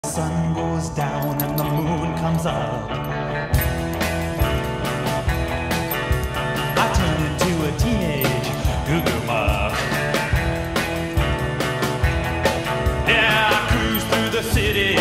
The sun goes down and the moon comes up. I turn into a teenage Goo Goo Muck. Yeah, I cruise through the city